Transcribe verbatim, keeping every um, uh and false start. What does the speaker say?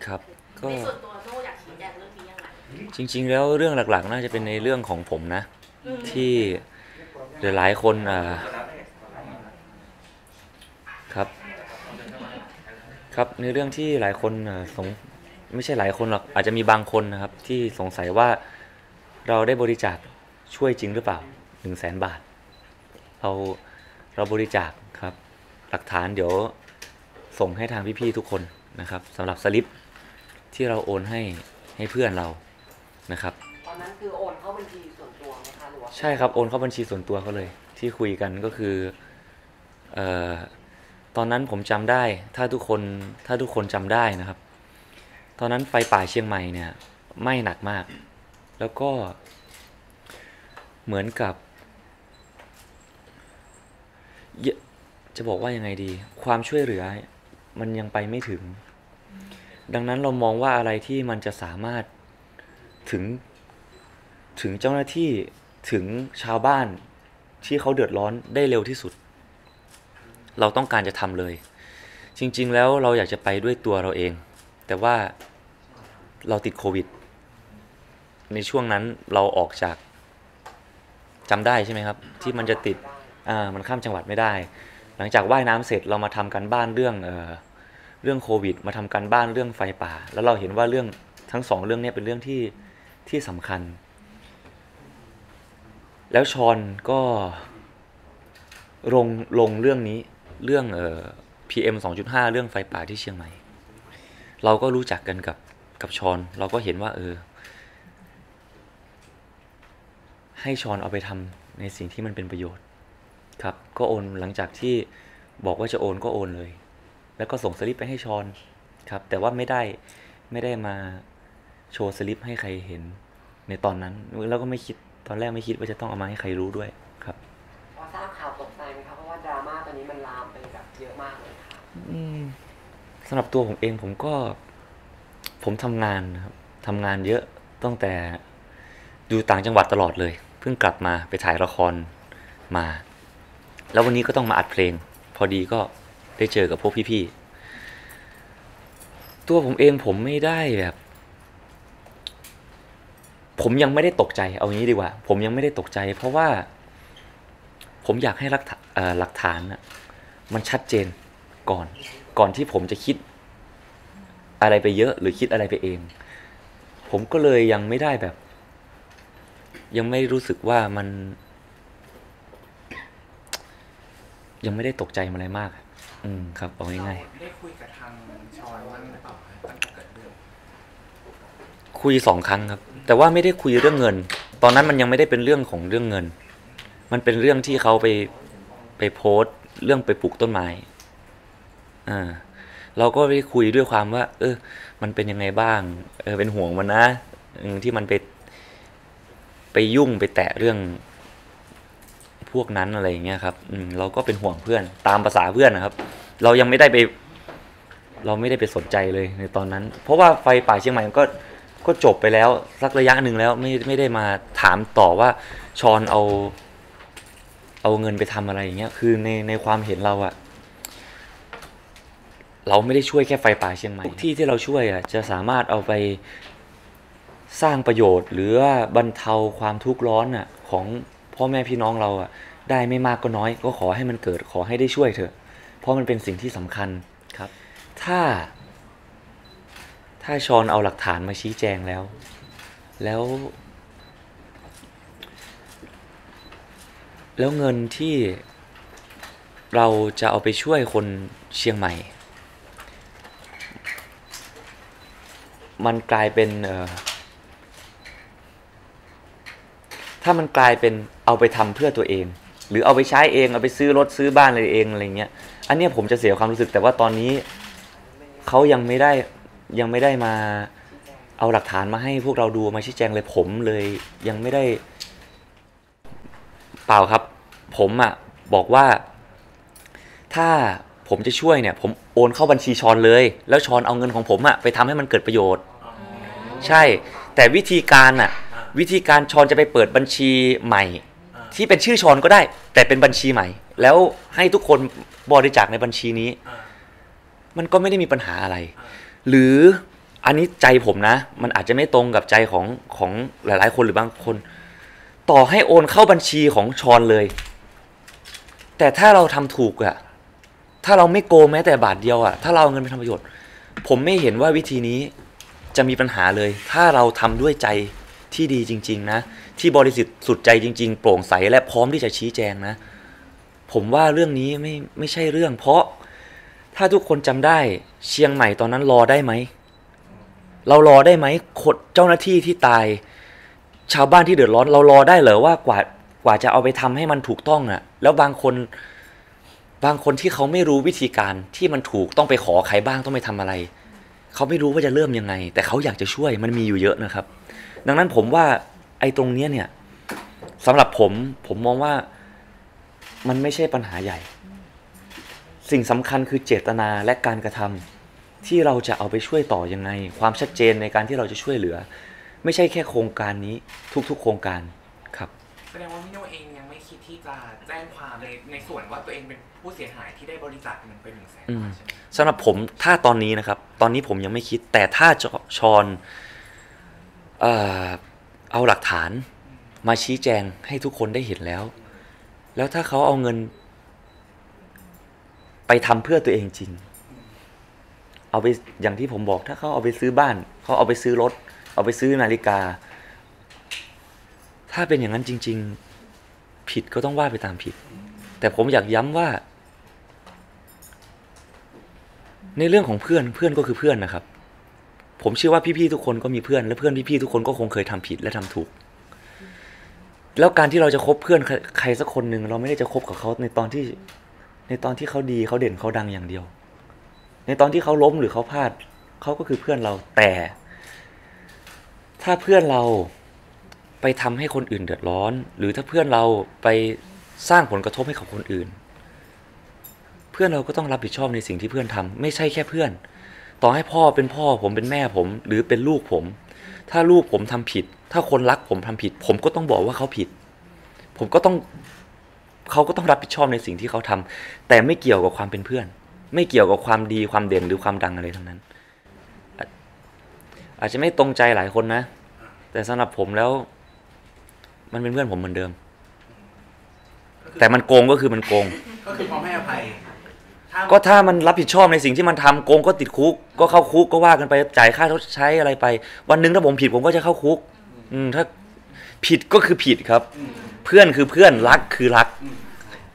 ครับก็ในส่วนตัวโน่อยากชี้แจงเรื่องนี้ยังไงจริงๆแล้วเรื่องหลักๆน่าจะเป็นในเรื่องของผมนะที่หลายๆคนอ่าครับครับในเรื่องที่หลายคนอ่าสงไม่ใช่หลายคนหรอกอาจจะมีบางคนนะครับที่สงสัยว่าเราได้บริจาคช่วยจริงหรือเปล่าหนึ่งแสนบาทเราเราบริจาคครับหลักฐานเดี๋ยวส่งให้ทางพี่ๆทุกคนนะครับสำหรับสลิปที่เราโอนให้ให้เพื่อนเรานะครับตอนนั้นคือโอนเข้าบัญชีส่วนตัวไหมคะหรือว่าใช่ครับโอนเข้าบัญชีส่วนตัวเขาเลยที่คุยกันก็คือเอ่อตอนนั้นผมจำได้ถ้าทุกคนถ้าทุกคนจำได้นะครับตอนนั้นไฟป่าเชียงใหม่เนี่ยไหม้หนักมากแล้วก็เหมือนกับจะบอกว่ายังไงดีความช่วยเหลือมันยังไปไม่ถึงดังนั้นเรามองว่าอะไรที่มันจะสามารถถึงถึงเจ้าหน้าที่ถึงชาวบ้านที่เขาเดือดร้อนได้เร็วที่สุดเราต้องการจะทำเลยจริงๆแล้วเราอยากจะไปด้วยตัวเราเองแต่ว่าเราติดโควิดในช่วงนั้นเราออกจากจำได้ใช่ไหมครับที่มันจะติดอ่ามันข้ามจังหวัดไม่ได้หลังจากว่ายน้ำเสร็จเรามาทำกันบ้านเรื่องเอ่อเรื่องโควิดมาทำกันบ้านเรื่องไฟป่าแล้วเราเห็นว่าเรื่องทั้งสองเรื่องนี้เป็นเรื่องที่ที่สำคัญแล้วชอนก็ลงลงเรื่องนี้เรื่องเอ่อ พี เอ็ม สองจุดห้า เรื่องไฟป่าที่เชียงใหม่เราก็รู้จักกันกับกับชอนเราก็เห็นว่าเออให้ชอนเอาไปทำในสิ่งที่มันเป็นประโยชน์ครับก็โอนหลังจากที่บอกว่าจะโอนก็โอนเลยแล้วก็ส่งสลิปไปให้ชอนครับแต่ว่าไม่ได้ไม่ได้มาโชว์สลิปให้ใครเห็นในตอนนั้นแล้วก็ไม่คิดตอนแรกไม่คิดว่าจะต้องเอามาให้ใครรู้ด้วยครับพอทราบข่าวตกใจไหมคะเพราะว่าดราม่าตอนนี้มันลามไปแบบเยอะมากเลยค่ะสำหรับตัวผมเองผมก็ผมทำงานนะครับทำงานเยอะตั้งแต่อยู่ต่างจังหวัดตลอดเลยเพิ่งกลับมาไปถ่ายละครมาแล้ววันนี้ก็ต้องมาอัดเพลงพอดีก็ได้เจอกับพวกพี่ๆตัวผมเองผมไม่ได้แบบผมยังไม่ได้ตกใจเอางี้ดีกว่าผมยังไม่ได้ตกใจเพราะว่าผมอยากให้หลักหลักฐานนะมันชัดเจนก่อนก่อนที่ผมจะคิดอะไรไปเยอะหรือคิดอะไรไปเองผมก็เลยยังไม่ได้แบบยังไม่รู้สึกว่ามันยังไม่ได้ตกใจอะไรมากอืมครับเอาง่ายๆได้คุยกับทางชอนบ้างหรือเปล่าตั้งแต่เกิดเรื่องคุยสองครั้งครับแต่ว่าไม่ได้คุยเรื่องเงินตอนนั้นมันยังไม่ได้เป็นเรื่องของเรื่องเงินมันเป็นเรื่องที่เขาไปไปโพสต์เรื่องไปปลูกต้นไม้อ่าเราก็ได้คุยด้วยความว่าเออมันเป็นยังไงบ้างเออเป็นห่วงมันนะที่มันไปไปยุ่งไปแตะเรื่องพวกนั้นอะไรอย่างเงี้ยครับอืมเราก็เป็นห่วงเพื่อนตามภาษาเพื่อนนะครับเรายังไม่ได้ไปเราไม่ได้ไปสนใจเลยในตอนนั้นเพราะว่าไฟป่าเชียงใหม่ก็ก็จบไปแล้วสักระยะหนึ่งแล้วไม่ไม่ได้มาถามต่อว่าชอนเอาเอาเงินไปทำอะไรอย่างเงี้ยคือในในความเห็นเราอะเราไม่ได้ช่วยแค่ไฟป่าเชียงใหม่ทุกที่ที่เราช่วยอะจะสามารถเอาไปสร้างประโยชน์หรือว่าบรรเทาความทุกข์ร้อนอะของพ่อแม่พี่น้องเราอะได้ไม่มากก็น้อยก็ขอให้มันเกิดขอให้ได้ช่วยเถอะเพราะมันเป็นสิ่งที่สำคัญครับถ้าถ้าชอนเอาหลักฐานมาชี้แจงแล้วแล้วแล้วเงินที่เราจะเอาไปช่วยคนเชียงใหม่มันกลายเป็นเอ่อถ้ามันกลายเป็นเอาไปทำเพื่อตัวเองหรือเอาไปใช้เองเอาไปซื้อรถซื้อบ้านอะไรเองอะไรเงี้ยอันนี้ผมจะเสียความรู้สึกแต่ว่าตอนนี้เขายังไม่ได้ยังไม่ได้มาเอาหลักฐานมาให้พวกเราดูมาชี้แจงเลยผมเลยยังไม่ได้เปล่าครับผมอ่ะบอกว่าถ้าผมจะช่วยเนี่ยผมโอนเข้าบัญชีชอนเลยแล้วชอนเอาเงินของผมอ่ะไปทำให้มันเกิดประโยชน์ใช่แต่วิธีการอ่ะวิธีการชอนจะไปเปิดบัญชีใหม่ที่เป็นชื่อชอนก็ได้แต่เป็นบัญชีใหม่แล้วให้ทุกคนบริจาคในบัญชีนี้มันก็ไม่ได้มีปัญหาอะไรหรืออันนี้ใจผมนะมันอาจจะไม่ตรงกับใจของของหลายๆคนหรือบางคน ต่อให้โอนเข้าบัญชีของชอนเลยแต่ถ้าเราทำถูกอะถ้าเราไม่โกงแม้แต่บาทเดียวอะถ้าเราเอาเงินไปทำประโยชน์ผมไม่เห็นว่าวิธีนี้จะมีปัญหาเลยถ้าเราทำด้วยใจที่ดีจริงๆนะที่บริสุทธิ์สุดใจจริงๆโปร่งใสและพร้อมที่จะชี้แจงนะผมว่าเรื่องนี้ไม่ไม่ใช่เรื่องเพราะถ้าทุกคนจำได้เชียงใหม่ตอนนั้นรอได้ไหมเรารอได้ไหมคนเจ้าหน้าที่ที่ตายชาวบ้านที่เดือดร้อนเรารอได้เหรอว่ากว่ากว่าจะเอาไปทำให้มันถูกต้องอะแล้วบางคนบางคนที่เขาไม่รู้วิธีการที่มันถูกต้องไปขอใครบ้างต้องไปทำอะไรเขาไม่รู้ว่าจะเริ่มยังไงแต่เขาอยากจะช่วยมันมีอยู่เยอะนะครับดังนั้นผมว่าไอ้ตรงเนี้ยเนี่ยสำหรับผมผมมองว่ามันไม่ใช่ปัญหาใหญ่สิ่งสำคัญคือเจตนาและการกระทำที่เราจะเอาไปช่วยต่อยังไงความชัดเจนในการที่เราจะช่วยเหลือไม่ใช่แค่โครงการนี้ทุกๆโครงการครับแสดงว่าพี่โน่เองยังไม่คิดที่จะแจ้งความในในส่วนว่าตัวเองเป็นผู้เสียหายที่ได้บริจาคเงินไปหนึ่งแสนบาทใช่ไหมสำหรับผมถ้าตอนนี้นะครับตอนนี้ผมยังไม่คิดแต่ถ้าชอนเอ่อเอาหลักฐานมาชี้แจงให้ทุกคนได้เห็นแล้วแล้วถ้าเขาเอาเงินไปทำเพื่อตัวเองจริงเอาไปอย่างที่ผมบอกถ้าเขาเอาไปซื้อบ้านเขาเอาไปซื้อรถเอาไปซื้อนาฬิกาถ้าเป็นอย่างนั้นจริงๆผิดก็ต้องว่าไปตามผิดแต่ผมอยากย้ำว่าในเรื่องของเพื่อนเพื่อนก็คือเพื่อนนะครับผมเชื่อว่าพี่ๆทุกคนก็มีเพื่อนและเพื่อนพี่ๆทุกคนก็คงเคยทำผิดและทำถูกแล้วการที่เราจะคบเพื่อนใครสักคนหนึ่งเราไม่ได้จะคบกับเขาในตอนที่ในตอนที่เขาดีเขาเด่นเขาดังอย่างเดียวในตอนที่เขาล้มหรือเขาพลาดเขาก็คือเพื่อนเราแต่ถ้าเพื่อนเราไปทำให้คนอื่นเดือดร้อนหรือถ้าเพื่อนเราไปสร้างผลกระทบให้กับคนอื่นเพื่อนเราก็ต้องรับผิดชอบในสิ่งที่เพื่อนทำไม่ใช่แค่เพื่อนต่อให้พ่อเป็นพ่อผมเป็นแม่ผมหรือเป็นลูกผมถ้าลูกผมทำผิดถ้าคนรักผมทำผิดผมก็ต้องบอกว่าเขาผิดผมก็ต้องเขาก็ต้องรับผิดชอบในสิ่งที่เขาทำแต่ไม่เกี่ยวกับความเป็นเพื่อนไม่เกี่ยวกับความดีความเด่นหรือความดังอะไรทั้งนั้นอาจจะไม่ตรงใจหลายคนนะแต่สำหรับผมแล้วมันเป็นเพื่อนผมเหมือนเดิมแต่มันโกงก็คือมันโกงก็คือพร้อมให้อภัยก็ถ้ามันรับผิดชอบในสิ่งที่มันทำโกงก็ติดคุกก็เข้าคุกก็ว่ากันไปจ่ายค่าชดใช้อะไรไปวันนึงถ้าผมผิดผมก็จะเข้าคุกอืมถ้าผิดก็คือผิดครับเพื่อนคือเพื่อนรักคือรัก